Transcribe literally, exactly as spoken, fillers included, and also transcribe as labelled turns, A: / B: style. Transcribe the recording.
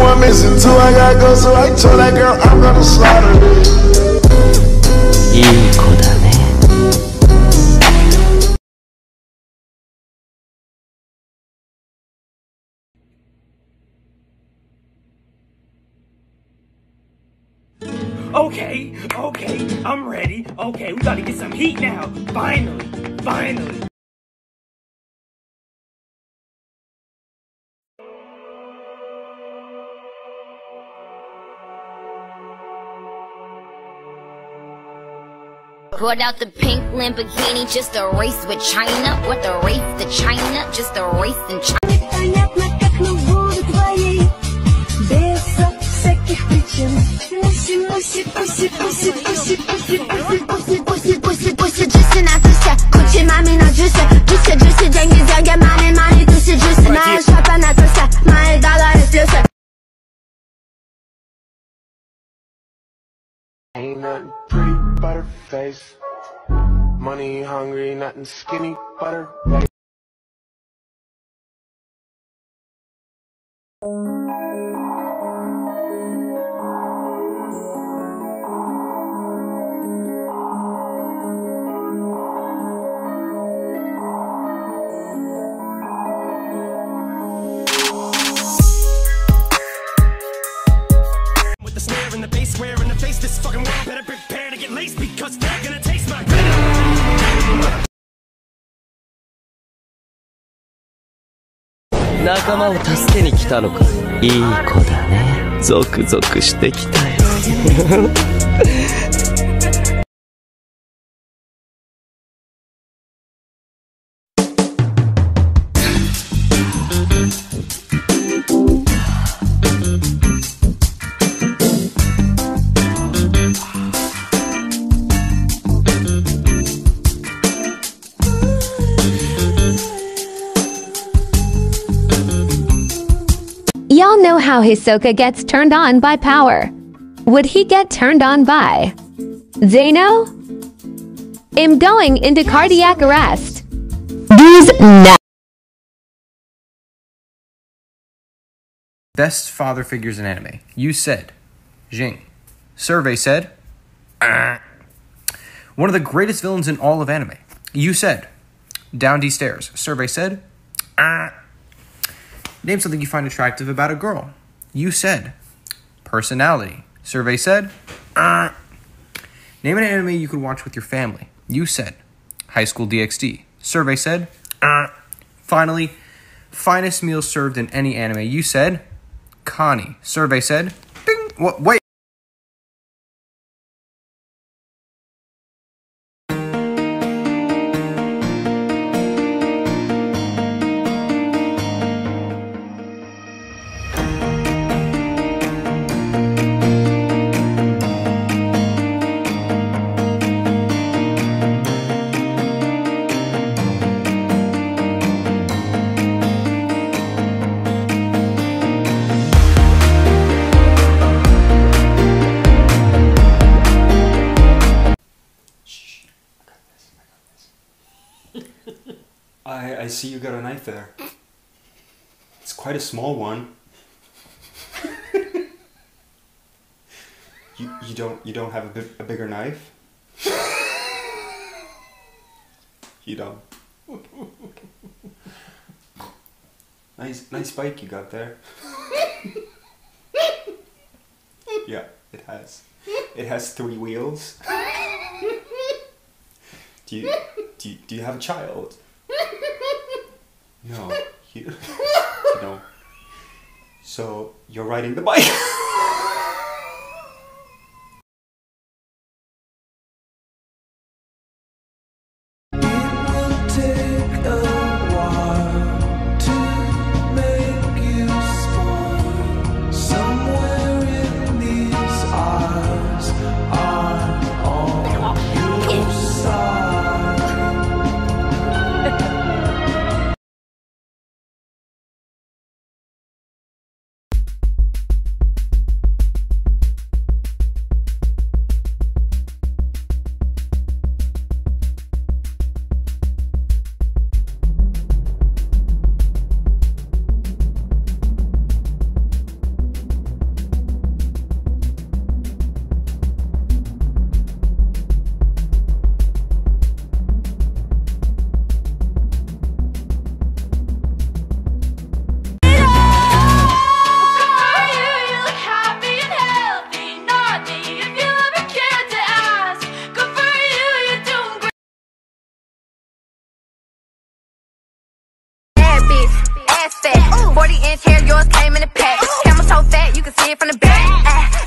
A: one missing two, I gotta go, so I told that girl I'm gonna slaughter it.
B: いい子だね。
C: Okay, okay, I'm ready. Okay, we gotta get some heat now. Finally, finally.
D: Brought out the pink Lamborghini, just a race with China. What the race to China? Just a race in China.
A: Ain't nothing pretty but her face. Money hungry, nothing skinny but her face.
C: With the snare and the bass, square in the face, this fucking world better prepare to get laced because they're gonna taste my venom.
B: 仲間を助けに来たのか。いい子だね。ゾクゾクしてきたよ。
E: Y'all know how Hisoka gets turned on by power. Would he get turned on by Zeno? I'm going into cardiac arrest. These nuts.
F: Best father figures in anime. You said Jing. Survey said uh. One of the greatest villains in all of anime. You said Down D Stairs. Survey said uh. Name something you find attractive about a girl. You said personality. Survey said uh. Name an anime you could watch with your family. You said High School D X D. Survey said uh. Finally, finest meal served in any anime. You said Connie. Survey said ding. What? Wait.
G: I, I see you got a knife there. It's quite a small one. you you don't you don't have a, big, a bigger knife? You don't. Nice nice bike you got there. Yeah, it has. It has three wheels. Do you do you, do you have a child? No, you, you don't. So you're riding the bike.
H: ass fat. forty inch hair, yours came in a pack. Camel so fat, you can see it from the back. Ah.